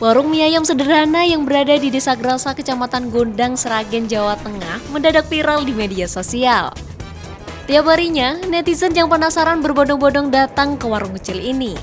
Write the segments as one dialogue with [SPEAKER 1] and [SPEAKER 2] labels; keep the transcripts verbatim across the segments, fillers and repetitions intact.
[SPEAKER 1] Warung mie ayam sederhana yang berada di Desa Grasa, Kecamatan Gondang, Sragen, Jawa Tengah mendadak viral di media sosial. Tiap harinya, netizen yang penasaran berbondong-bondong datang ke warung kecil ini.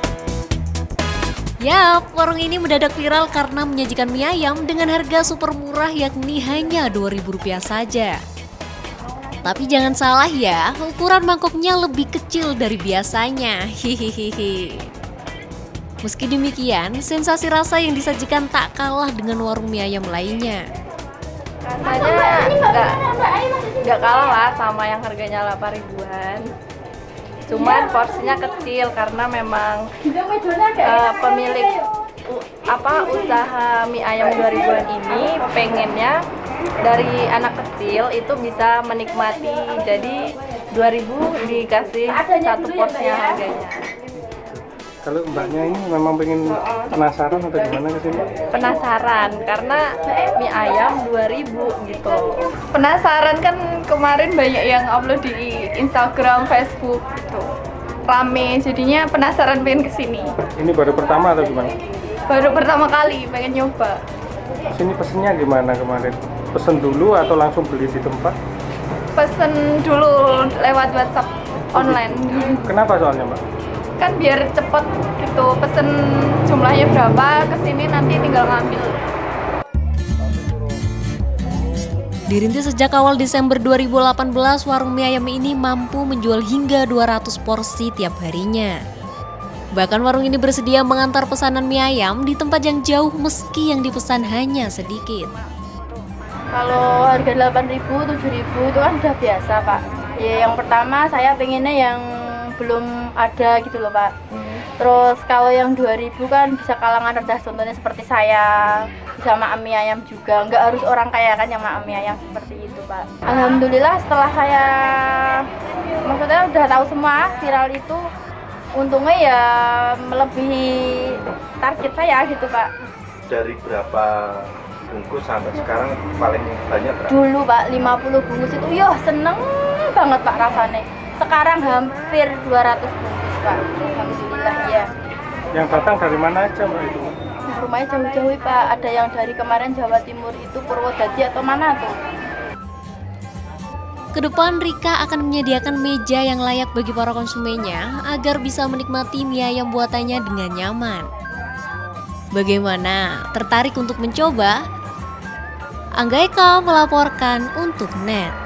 [SPEAKER 1] Yap, warung ini mendadak viral karena menyajikan mie ayam dengan harga super murah yakni hanya dua ribu rupiah saja. Tapi jangan salah ya, ukuran mangkoknya lebih kecil dari biasanya. Hihihihi. Meski demikian, sensasi rasa yang disajikan tak kalah dengan warung mie ayam lainnya.
[SPEAKER 2] Rasanya nggak nggak kalah lah sama yang harganya delapan ribuan. Cuman porsinya kecil karena memang uh, pemilik uh, apa usaha mie ayam dua ribuan ini pengennya dari anak kecil itu bisa menikmati. Jadi dua ribu dikasih satu porsinya harganya.
[SPEAKER 3] Kalau mbaknya ini memang pengen penasaran atau gimana kesini?
[SPEAKER 2] Penasaran karena mie ayam dua ribu gitu. Penasaran kan kemarin banyak yang upload di Instagram, Facebook gitu. Rame, jadinya penasaran pengen kesini.
[SPEAKER 3] Ini baru pertama atau gimana?
[SPEAKER 2] Baru pertama kali pengen nyoba.
[SPEAKER 3] Sini pesennya gimana kemarin? Pesen dulu atau langsung beli di tempat?
[SPEAKER 2] Pesen dulu lewat WhatsApp online.
[SPEAKER 3] Kenapa soalnya mbak?
[SPEAKER 2] Kan biar cepet gitu, pesen jumlahnya berapa, kesini nanti tinggal ngambil.
[SPEAKER 1] Dirintis sejak awal Desember dua ribu delapan belas, warung mie ayam ini mampu menjual hingga dua ratus porsi tiap harinya. Bahkan warung ini bersedia mengantar pesanan mie ayam di tempat yang jauh meski yang dipesan hanya sedikit.
[SPEAKER 4] Kalau harga delapan ribu, tujuh ribu itu kan udah biasa Pak. Ya yang pertama saya pengennya yang belum ada gitu loh Pak. Terus kalau yang dua ribu kan bisa kalangan rendah, contohnya seperti saya, bisa makan mie ayam juga. Nggak harus orang kaya kan yang makan mie ayam seperti itu Pak. Alhamdulillah setelah saya maksudnya udah tahu semua viral itu, untungnya ya melebihi target saya gitu Pak.
[SPEAKER 3] Dari berapa bungkus sampai sekarang paling banyak berapa?
[SPEAKER 4] Dulu Pak lima puluh bungkus itu, yoh seneng banget Pak rasanya. Sekarang hampir dua ratus bungkus Pak, alhamdulillah ya.
[SPEAKER 3] Yang datang dari mana aja mbak itu?
[SPEAKER 4] Rumahnya jauh-jauh Pak, ada yang dari kemarin Jawa Timur itu Purwodadi atau mana tuh.
[SPEAKER 1] Kedepan Rika akan menyediakan meja yang layak bagi para konsumennya agar bisa menikmati mie ayam buatannya dengan nyaman. Bagaimana? Tertarik untuk mencoba? Angga Eka melaporkan untuk Net.